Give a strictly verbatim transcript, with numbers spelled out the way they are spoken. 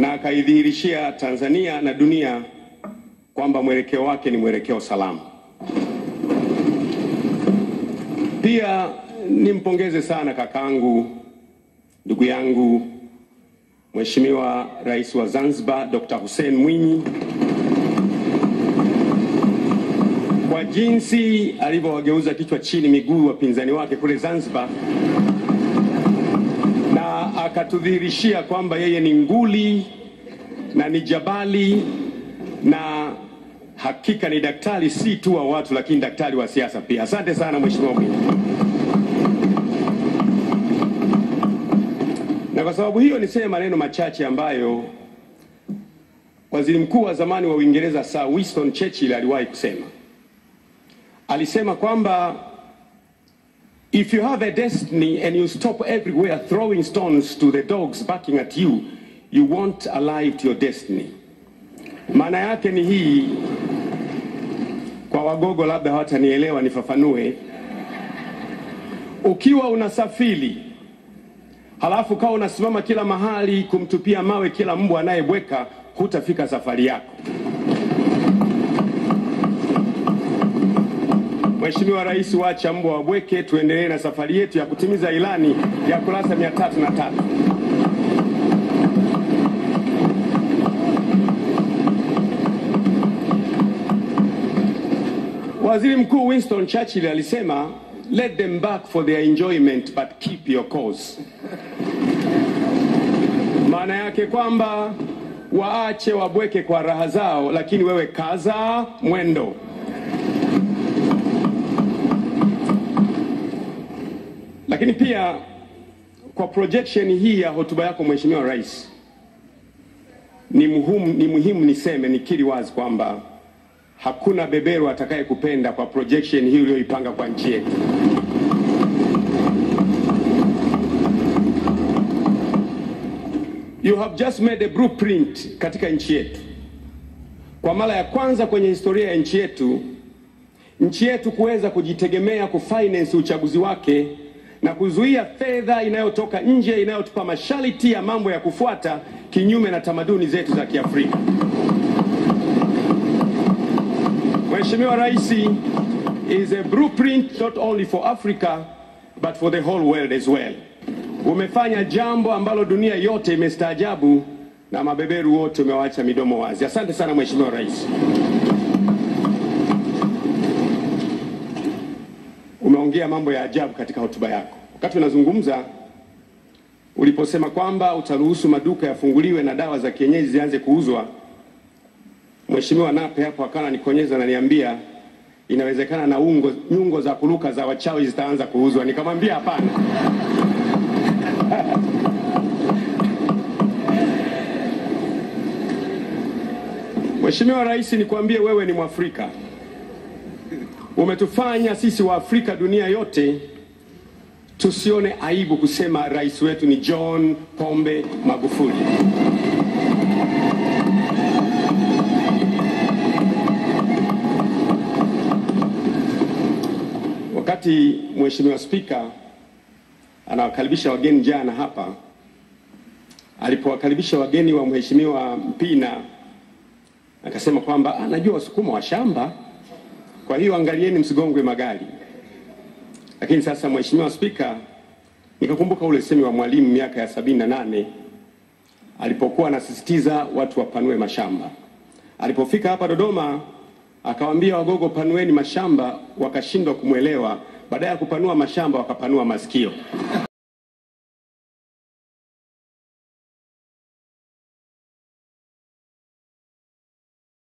na akaidhihirishia Tanzania na dunia kwamba mwelekeo wake ni mwelekeo salama. Pia nimpongeze sana kakangu, ndugu yangu, Mheshimiwa Rais wa Zanzibar Doctor Hussein Mwinyi kwa jinsi alivyowageuza kichwa chini miguu wapinzani wake kule Zanzibar, na akatudhihirishia kwamba yeye ni nguli na ni jabali na hakika ni daktari si tu wa watu lakini daktari wa siasa pia. Asante sana Mheshimiwa Mwinyi. Na kwa sababu hiyo niseme maneno machache ambayo Waziri Mkuu wa zamani wa Uingereza Sir Winston Churchill aliwahi kusema. Alisema kwamba if you have a destiny and you stop everywhere throwing stones to the dogs barking at you, you won't alive to your destiny. Maana yake ni hii, kwa Wagogo labda hawatanielewa, nifafanue. Ukiwa unasafiri halafu kawa unasimama kila mahali kumtupia mawe kila mbwa anayebweka, hutafika safari yako. Mheshimiwa Rais, wacha mbwa wabweke, tuendelee na safari yetu ya kutimiza ilani ya kurasa mia tatu na tatu. Waziri Mkuu Winston Churchill alisema, let them bark for their enjoyment but keep your course. Maana yake kwamba waache wabweke kwa raha zao, lakini wewe kaza mwendo. Lakini pia kwa projection hii ya hotuba yako Mheshimiwa Rais, ni muhimu ni muhimu niseme, nikiri wazi kwamba hakuna beberu atakaye kupenda kwa projection hii uliyoipanga kwa nchi yetu. You have just made a blueprint katika nchi yetu. Kwa mara ya kwanza kwenye historia ya nchi yetu, nchi yetu kuweza kujitegemea kufinance uchaguzi wake na kuzuia fedha inayotoka nje inayotupa masharti ya mambo ya kufuata kinyume na tamaduni zetu za Kiafrika. Mheshimiwa Rais, is a blueprint not only for Africa but for the whole world as well. Umefanya jambo ambalo dunia yote imestaajabu na mabeberu wote umewaacha midomo wazi. Asante sana Mheshimiwa Rais. Umeongea mambo ya ajabu katika hotuba yako. Wakati unazungumza uliposema kwamba utaruhusu maduka yafunguliwe na dawa za kienyeji zianze kuuzwa, Mheshimiwa Nape hapo akana nikonyeza na niambia inawezekana na ungo, nyungo za kuruka za wachawi zitaanza kuuzwa. Nikamwambia hapana. Mheshimiwa Rais, nikwambie wewe ni Mwafrika. Umetufanya sisi wa Afrika dunia yote tusione aibu kusema rais wetu ni John Pombe Magufuli. Wakati Mheshimiwa Spika anawakaribisha wageni jana hapa, alipowakaribisha wageni wa Mheshimiwa Mpina akasema kwamba anajua Wasukuma wa shamba, kwa hiyo angalieni msigongwe magari. Lakini sasa Mheshimiwa Spika, nikakumbuka ule semi wa Mwalimu miaka ya sabini na nane alipokuwa anasisitiza watu wapanue mashamba. Alipofika hapa Dodoma akawaambia Wagogo panueni mashamba, wakashindwa kumwelewa. Baada ya kupanua mashamba wakapanua masikio.